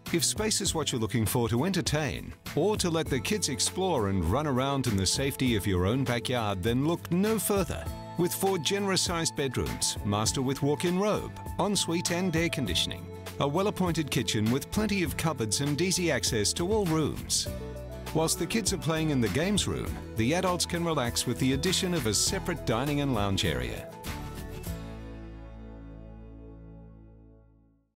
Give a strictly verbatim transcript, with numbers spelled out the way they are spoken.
If space is what you're looking for to entertain, or to let the kids explore and run around in the safety of your own backyard, then look no further. With four generous-sized bedrooms, master with walk-in robe, ensuite and air conditioning. A well-appointed kitchen with plenty of cupboards and easy access to all rooms. Whilst the kids are playing in the games room, the adults can relax with the addition of a separate dining and lounge area.